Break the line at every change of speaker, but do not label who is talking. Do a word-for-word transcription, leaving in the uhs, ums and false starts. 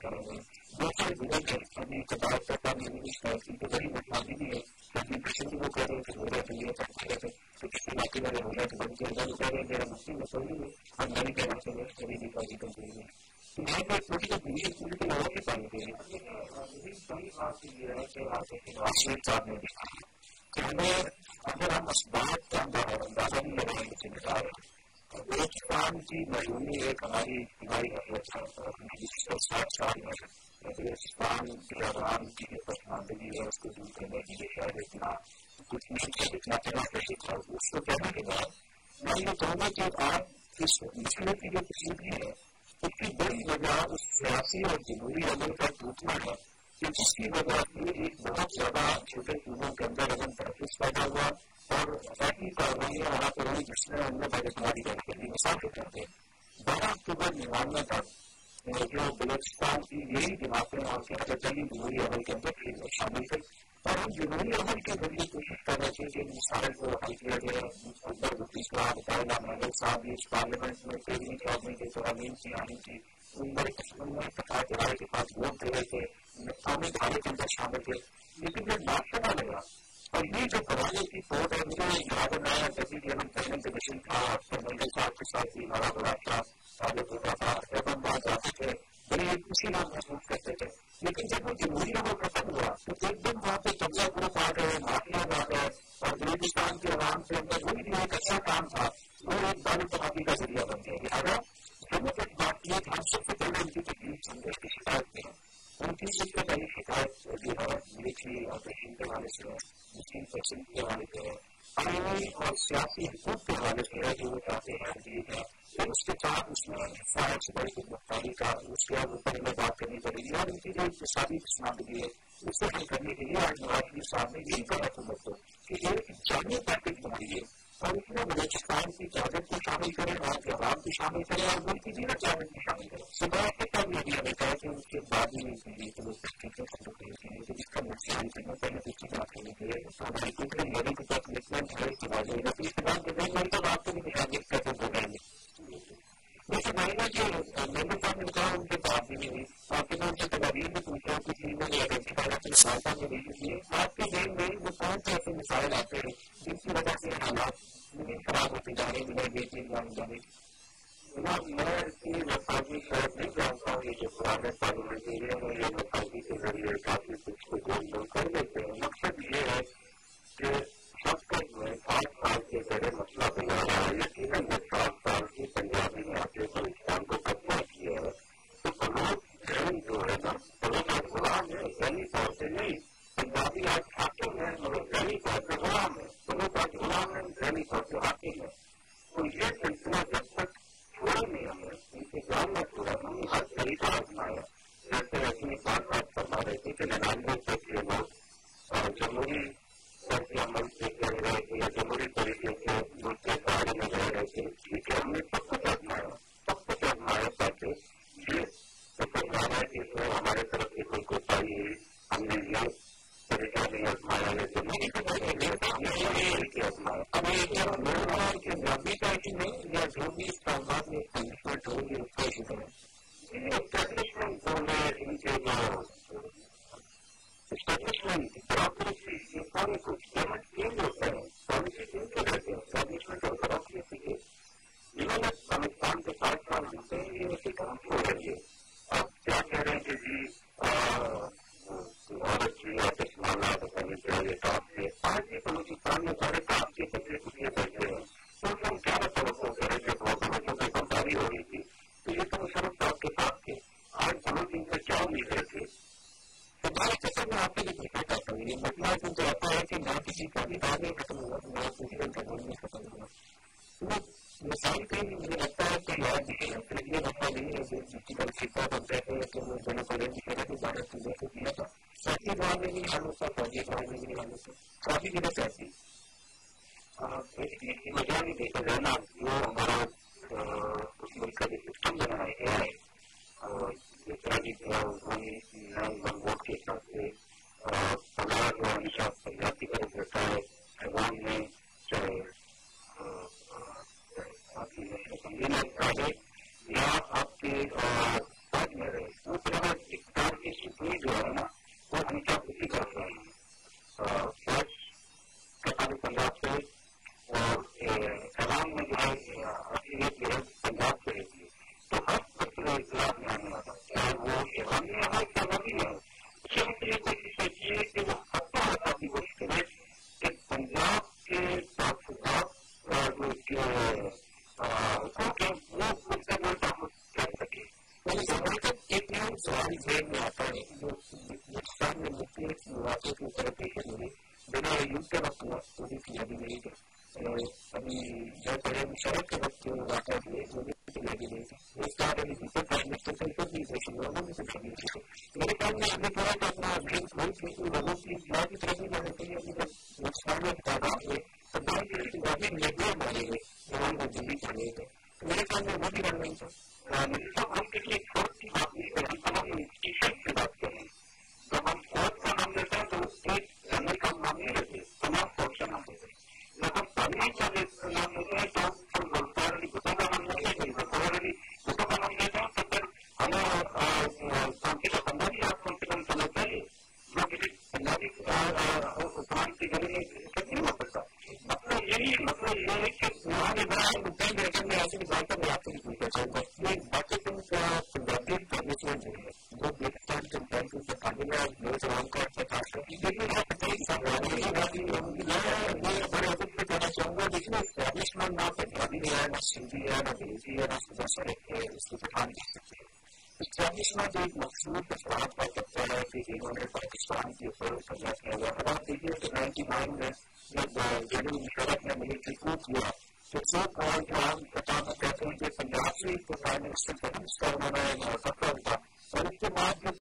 کریں گے. دوسرے بزرگ ہے ابھی کباب کا میری کی تو بڑی مطلبی بھی ہے کیونکہ کسی بھی وہ کہہ رہے ہیں کہ ہو رہا تو یہ کرتے رہتے تو کسی علاقے والے ہو رہا تو بن کے وہ کہہ رہے ہیں میرا مسلم مسئلہ ہے ہم نہیں کہنا چاہیے کبھی بھی بازی کر رہی ہے. تو یہاں پہ چھوٹی سی پولیس پوری کو لوگوں کی پانی دے رہی ہے. بڑی بات یہ ہے کہ آصف صاحب نے بھی کہا کہ ہمیں اگر ہم اسباب کا اندازہ نہیں لگائیں گے ذمہ دار بلوچستان کی معلومی ایک ہماری ہماری حیثیت ہے جس کو سات سال میں بلوچستان کے عوام کی جو پسماندگی ہے اس کو دور کرنے کے لیے شاید اتنا کچھ نہیں کیا جتنا کرنا چاہیے تھا. اس کو کہنے کے بعد میں یہ کہوں گا کہ آپ اس مسئلے کی جو کشیدگی ہے اس کی بڑی وجہ اس سیاسی اور جمہوری عمل کا ٹوٹنا ہے کہ جس کی وجہ سے ایک بہت زیادہ چھوٹے صوبوں کے اندر عدم تحفظ پیدا ہوا اور ایسی کاروائیاں وہاں پر ہوئی جس میں ہم نے بےروزگاری جاری کر دی. مثال کے طور پہ بارہ اکتوبر ننانوے تک جو بلوچستان کی یہی جماعتیں اور قیادت علی جمہوری عمل کے اندر شامل تھے اور ہم جمہوری عمل کے ذریعے کوشش کر رہے تھے کہ مسائل کو حل کیا جائے. اکبر مفتی صاحب طاہرہ محمد صاحب بھی اس پارلیمنٹ میں تیرہویں چودہویں کے ترامیم کی آنی تھی ان بڑے قسم میں فتح رائے کے پاس ووٹ دے رہے تھے قومی دھارے کے اندر شامل تھے. لیکن جب ناشتہ لگا اور یہ جو قوانے کی فوج ہے مجھے یاد آیا جبھی کہ ہم پہلے سے مشن تھا منڈل صاحب کے ساتھ بھی ہمارا بڑا تھا ثابت ہوتا تھا جب ہم وہاں جاتے تھے بڑی خوشی نام محسوس کرتے تھے. لیکن جب وہ جمہوری عمل ختم ہوا تو ایک دم وہاں پہ قبضہ گروپ آ گئے مافیا آ گئے اور بلوچستان کے عوام کے اندر وہی جو ایک اچھا کام تھا وہ ایک دار تباہی کا ذریعہ بن گیا. لہٰذا ہم نے ایک بات کی ہم سب سے پہلے ان کی تکلیف سمجھے کی شکایت کی ان کی سب سے پہلی شکایت جو ہے ملٹری آپریشن کے حوالے سے ہے مسلم فیکشن کے حوالے سے ہے آئینی اور سیاسی حقوق کے حوالے سے ہے جو وہ چاہتے ہیں ٹھیک ہے. پھر اس کے ساتھ اس میں فائد سے بڑی مختاری کا اس کے اوپر میں بات کرنی پڑے گی اور ان کی جو اقتصادی پسماندگی ہے اس سے حل کرنے کے لیے آج نواز شریف صاحب نے یہی کہا حکومت کو کہ ایک جامع پیکج بنائیے اور اس میں بلوچستان کی قیادت کو شامل کریں وہاں کے عوام کو شامل کریں اور ملک کی دیگر قیادت کو شامل کریں. صبح کے کام یہ بھی ہمیں کہا کہ اس کے بعد ہی نہیں کی تو وہ ٹھیک ہے جس کا نقصان کرنا پہلے اس کی بات کرنے کے لیے ہماری کچھ میری کے ساتھ کمٹمنٹ ہے کہ واضح ہے اس کے بعد میں تو آپ کو بھی مشاغل کیسے ہو رہے ہیں. لیکن میں نے جو میرے صاحب نے کہا ان کے بات بھی نہیں ہوئی آپ کے نام سے تدابیر میں پوچھا کچھ چیزوں نے آئیڈینٹیفائی اپنے سالتا میں بھی کیے آپ کے ذہن میں وہ کون سے ایسے مسائل آتے ہیں جن کی وجہ سے حالات مزید خراب ہوتے جا رہے ہیں بنا یہ چیز جانے جانے جناب میں اس کی وفاقی شاید نہیں جانتا ہوں یہ جو پرانے پارلیمنٹیرین ہیں یہ وفاقی کے ذریعے کافی کچھ کو گول گول کر لیتے ہیں. مقصد یہ ہے کہ سب کا جو ہے سات سال کے بڑے مسئلہ بنا رہا ہے یقیناً جب سات سال کی پنجابی نے آ کے بلوچستان کو قبضہ کیا ہے تو بلوچ ذہن جو ہے نا بلوچ آج غلام ہے ذہنی طور سے نہیں. پنجابی آج حاکم ہے مگر ذہنی طور سے غلام ہے بلوچ آج غلام ہے ذہنی طور سے حاکم ہے. تو یہ سلسلہ جب تک چھوڑا نہیں ہمیں انتظام میں چھوڑا ہم نے ہر طریقہ آزمایا جیسے اپنی بات بات فرما رہے تھے کہ ننانوے تک یہ لوگ جمہوری طرز عمل سے کر رہے تھے یا جمہوری طریقے سے ملک کے سہارے میں رہ رہے تھے ٹھیک ہے ہم نے سب کچھ آزمایا سب کچھ آزمایا تاکہ یہ سفر آ رہا ہے کہ اس میں ہمارے طرف سے کوئی کوتاہی ہوئی ہم نے یہ طریقہ نہیں آزمایا یا جمہوری طریقے آزمایا. اب یہ کیا میرا کہ نبی کا ایشو نہیں یا جو بھی اس تعداد میں اسٹیبلشمنٹ ہوگی اس کا ایشو کریں یہ اسٹیبلشمنٹ بولے ان کے جو اسٹیبلشمنٹ بیوروکریسی یہ سارے کچھ پیمنٹ چینج ہوتا ہے پالیسی چینج کر رہتے ہیں اسٹیبلشمنٹ اور بیوروکریسی کے جنہوں نے پاکستان کے ساتھ سال ہوتے ہیں یہ ایسے کام چھوڑ رہی ہے. آپ کیا کہہ رہے ہیں کہ جی عورت کی آتش مالا بتانے چاہیے کام سے آج بھی بلوچستان میں سارے کام کے بچے کچھ بیٹھے ہیں تو ہم کیا توقع کریں جب وہ بلوچوں کی بمباری ہو رہی تھی تو یہ تو مشرف صاحب کے ساتھ تھے آج بلوچ ان سے کیا امید رکھے. ہمارے قسم میں آپ کے لیے دیکھا جاتا ہے یہ مسئلہ کیونکہ ایسا ہے کہ نہ کسی کا بھی دار نہیں ختم ہوا نہ کسی کا دور نہیں ختم ہوا. تو مثال کہیں مجھے لگتا ہے کہ یاد یہ مسئلہ نہیں ہے جس کی طرف سکھا بنتے ہیں کہ وہ دونوں پڑھے لکھے رہے زیادہ چیزوں کو کیا تھا ساتھی بھائی میں بھی حال ہوتا فوجی بھائی میں بھی حال ہوتا کافی جگہ چاہتی بیسکلی وجہ نہیں دیکھا جائے نا جو ہمارا اس ملک کا جو سسٹم بنا ہے اور جس طرح کی ووٹ کے حساب سے سوال جو ہمیشہ پنجاب کی طرف رہتا ہے ایوان میں چاہے آپ کی نشر سمجھے میں یا آپ کے فوج میں رہے اس طرح سوال ذہن میں آتا ہے جو ہندوستان میں مختلف مواقع کی اوپر پیشن ہوئی بنا یوگ کے وقت ہوا وہ بھی کامیابی نہیں تھی. ابھی جو بڑے مشرف کے وقت جو واقع ہوئے وہ بھی کامیابی نہیں تھی. اس کا ابھی دوسرے کام میں تو کئی بھی پیشن ہوا وہ بھی سے کامیابی تھی. میرے خیال میں آگے تھوڑا تو اپنا ڈرینس ہوئی تھی کہ لوگوں کی اطلاع کی طرف بھی جانا چاہیے. ابھی جب ہندوستان میں تعداد ہوئے تو بہت سی واقعی نیٹورک مانے گئے جہاں وہ دلی پانے گئے تو میرے خیال میں وہ بھی بن نہیں تھا. مطلب ہم کسی ایک فرق کی بات نہیں کریں ہم ہم انسٹیٹیوشن کی بات کریں. جب ہم فوج کا نام لیتے ہیں تو ایک چینل کا نام نہیں لیتے تمام فوج کا نام لیتے ہیں. جب ہم تعلیم کا نام لیتے ہیں تو ہم روزگار کی بتوں کا نام نہیں لیتے ہیں. بتوں کا نام لیتے ہیں تو پھر ہمیں شانتی کا بندہ بھی آپ کم سے کم سمجھ چاہیے جو کسی پنجابی حکومت کی گلی میں نہیں ہو سکتا. مطلب یہی مطلب یہ ہے کہ ہمارے بڑا مدعا دیکھنے میں ایسی بات ہے آپ کو نہیں کہہ سکتا. یہ باتیں تم کا پنجابی پرمیشن جو ہے وہ دیکھتا ہے پنجابی سے تعلیم ہے نوجوان کا خاص کر لیکن آپ کئی سوال میں بڑے ادب سے کہنا چاہوں گا دیکھنا اسٹیبلشمنٹ نہ پنجابی ہے نہ سندھی ہے نہ انگریزی ہے نہ بہت سارے اس کو پٹھان کر سکتے ہیں. اسٹیبلشمنٹ ایک مخصوص افراد کا کرتا ہے کہ انہوں نے پاکستان کے اوپر قبضہ کیا ہوا. اب آپ دیکھیے کہ نائنٹی نائن میں جب جنرل مشرف نے ملٹری کو کیا تو سو کال جو ہم کہتے ہیں کہ پنجاب سے پرائم منسٹر کا انہوں نے سفر تھا اور اس کے بعد جو